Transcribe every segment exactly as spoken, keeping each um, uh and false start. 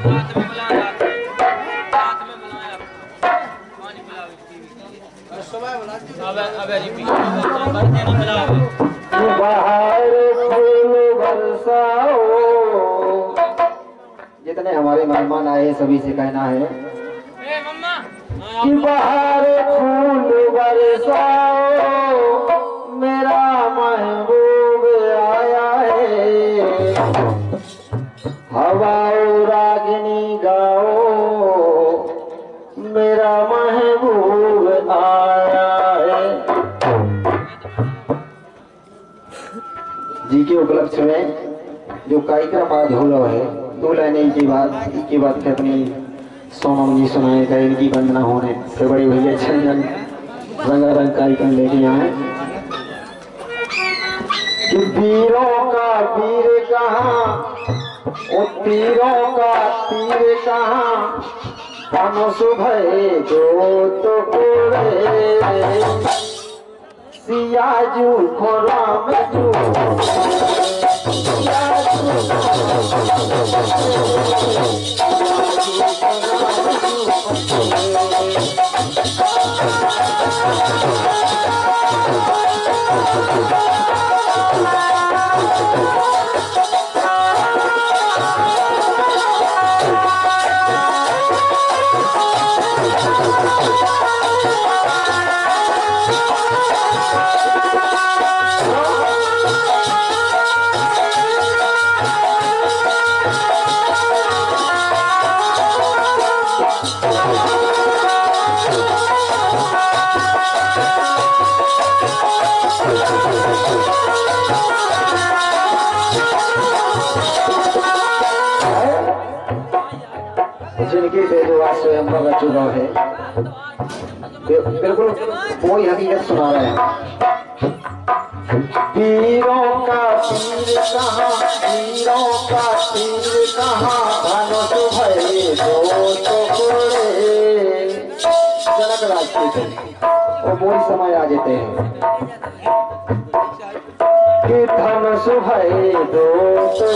जितने हमारे मेहमान आए सभी से कहना है कि बाहर फूल बरसाओ मेरा महबूब आया है। हवाओ रागिनी गाओ मेरा महबूब आया है। जी के उपलक्ष्य में जो कार्यक्रम आज हो रहा है दो लाइनें की बात की बात के अपनी सोनम जी सुनाए गए इनकी वंदना होने से बड़ी भैया छंदन रंगारंग कार्यक्रम लेके आए कि वीरों का वीर कहाँ ओ तीरों का तीर कहाँ धनुष भय जो तो पूरे सियाजू खोराम जू जिनकी बेजुबान स्वयं भगत चुका है बिल्कुल कोई हकीकत सुना रहे हैं। वीरों का तीर कहाँ वीरों का तीर कहाँ धनुष भय जो तो पूरे जनक राज के और वही समय आ जाते हैं कि धनुष भय दो तो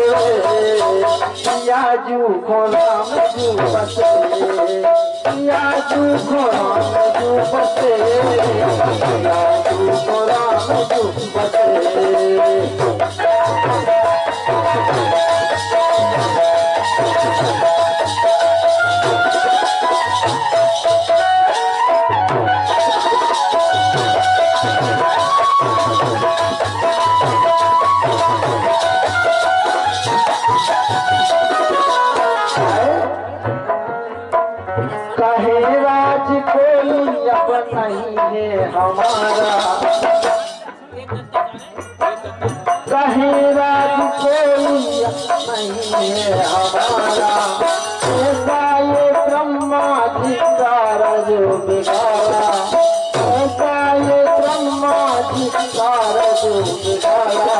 याजू खोलाम जू बसे याजू खोलाम जू बसे याजू खोलाम जू बसे। कहे राज कोई अब नहीं है हमारा कहे राज कोई अब नहीं है हमारा ऐसा ये ब्रह्मा जी का रजो बिगाड़ा ऐसा ये ब्रह्मा जी का रजो बिगाड़ा।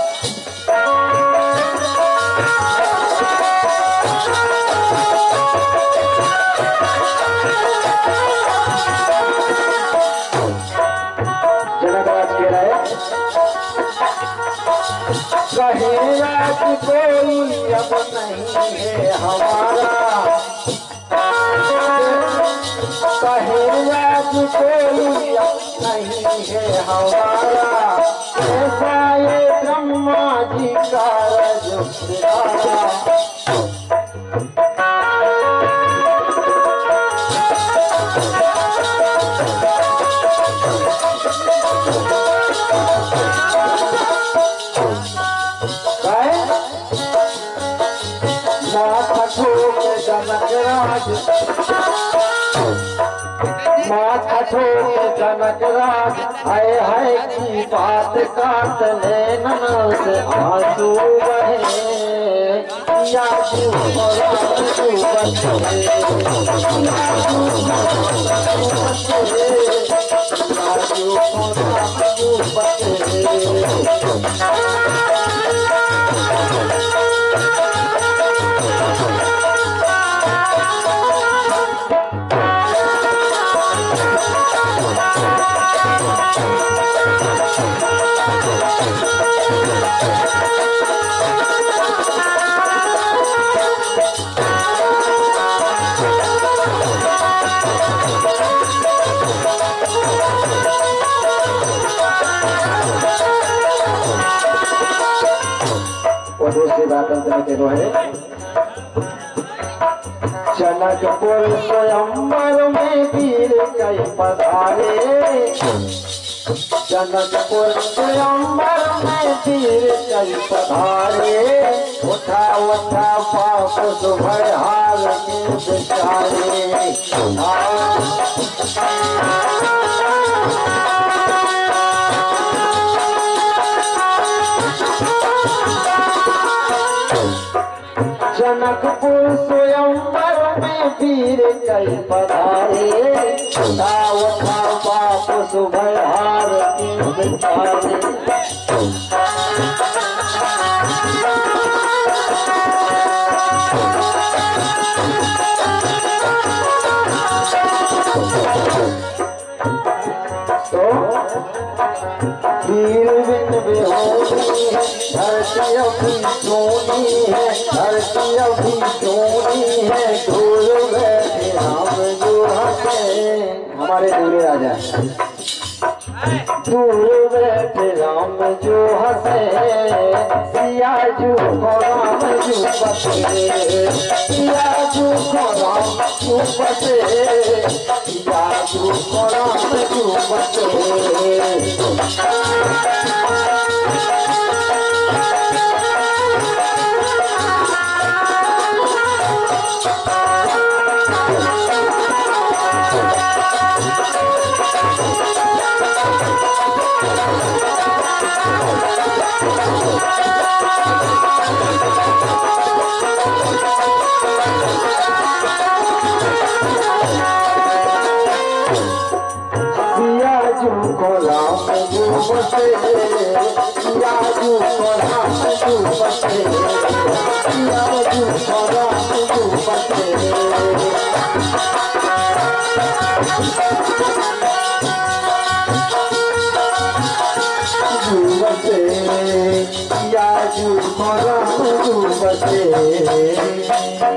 कहे राज कोई अब नहीं है हमारा कहे राज कोई अब नहीं है हमारा ऐसा ये ब्रह्मा जी का रज बिगाड़ा। जनक राज माथा ठोक जनक राज आए है की बात काट लेनन से आंसू बहे याजू खोलाम जू बसे याजू खोलाम जू बसे। दूसरी बात अंत के रोहे जनकपुर स्वयंवर में वीर कई पधारे, जनकपुर स्वयंवर में वीर कई पधारे, उठा उठा पाप सुभय हाल के बेचारे। जनकपुर स्वयंवर में वीर कई पधारे, उठा उठा पाप सुभय हाल के बेचारे। तो वीर बिन बेहोनी है धरती अभी सोनी है, धरती अभी सोनी है, दूर बैठे राम जो हंसे। हमारे दूरे राजा दूर बैठे राम जो हंसे, सिया जू को राम जू बसे, सिया जू को राम जू बसे, सिया जू को राम जू बसे। को राम जू बसे, सिया जू को राम जू बसे, सिया जू को राम जू बसे। जू बसे, सिया जू को राम जू बसे।